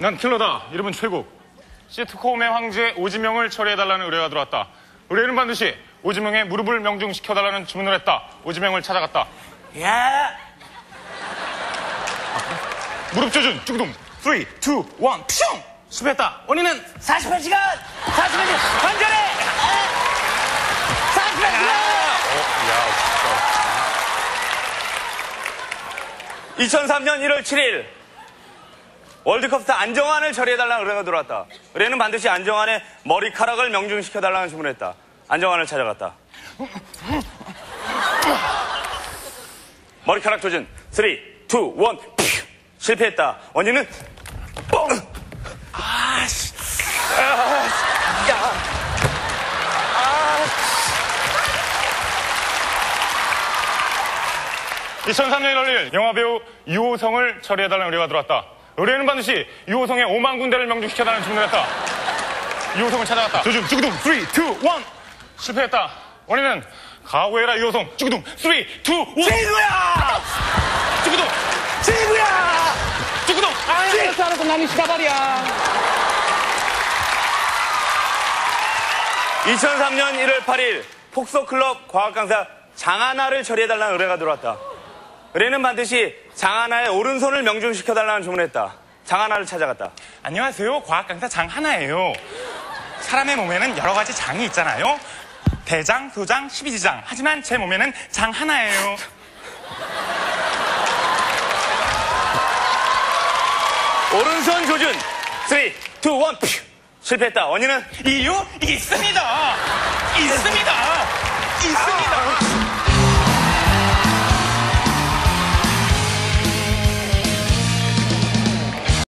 난 킬러다. 이름은 최국. 시트콤의 황제 오지명을 처리해달라는 의뢰가 들어왔다. 의뢰는 반드시 오지명의 무릎을 명중시켜달라는 주문을 했다. 오지명을 찾아갔다. 야! 무릎 조준, 쭈구둥. 3, 2, 1, 퓨! 실패했다. 원인은 48시간! 48시간! 관절해! 48시간! 2003년 1월 7일 월드컵스타 안정환을 처리해달라는 의뢰가 들어왔다. 의뢰는 반드시 안정환의 머리카락을 명중시켜달라는 주문을 했다. 안정환을 찾아갔다. 머리카락 조준 3, 2, 1, 퓨! 실패했다. 원인은 아씨. 2003년 1월 1일 영화배우 유호성을 처리해달라는 의뢰가 들어왔다. 의뢰는 반드시 유호성의 5만 군데를 명중시켜달라는 주문을 했다. 유호성을 찾아갔다. 조준, 쭈구둥. 3, 2, 1. 실패했다. 원인은 가오에라 유호성. 쭈구둥. 3, 2, 1. 친구야! 쭈구둥. 친구야! 쭈구둥. 알았어. 나는 시다발이야. 2003년 1월 8일 폭소클럽 과학강사 장하나를 처리해달라는 의뢰가 들어왔다. 의뢰는 반드시 장하나의 오른손을 명중시켜달라는 주문을 했다. 장하나를 찾아갔다. 안녕하세요. 과학강사 장하나예요. 사람의 몸에는 여러 가지 장이 있잖아요. 대장, 소장, 십이지장. 하지만 제 몸에는 장 하나예요. 오른손 조준 3, 2, 1. 실패했다. 원인은 이유 있습니다. 있습니다.